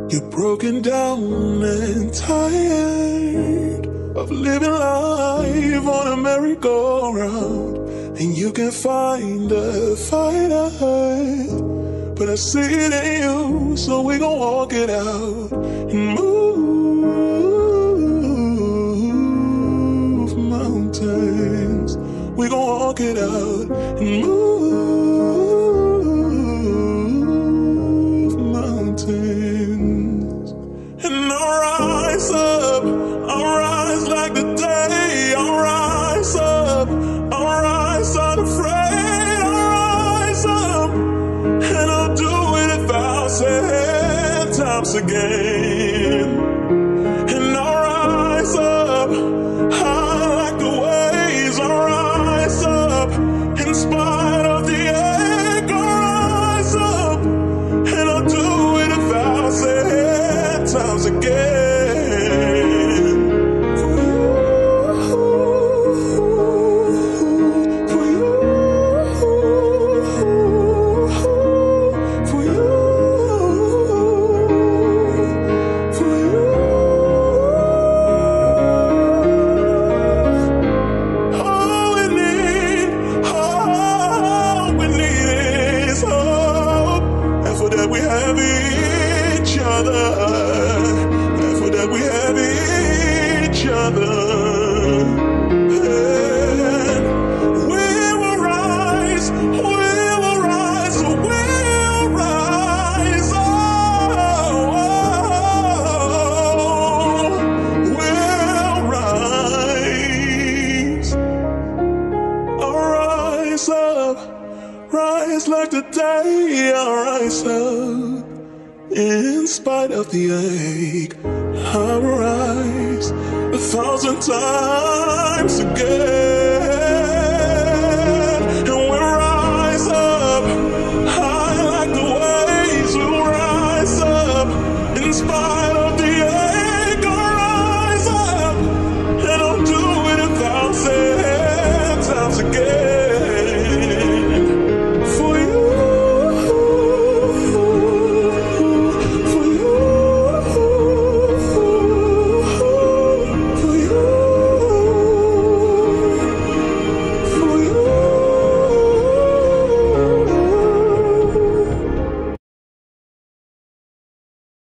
You're broken down and tired of living life on a merry-go-round, and you can find a fighter, but I see it in you, so we gon' walk it out and move mountains. We gon' walk it out and move mountains. And I'll rise up, I'll rise like the day. I'll rise up, I'll rise unafraid. I'll rise up, and I'll do it 1,000 times again. And I'll rise up, high like the waves. I'll rise up, in spite of the ache. I'll rise up, and I'll do it 1,000 times again. We have each other, and for that we have each other, and we will rise, we will rise, we'll rise, we'll rise, I'll rise up. Rise like the day, I'll rise up. In spite of the ache, I'll rise 1,000 times again.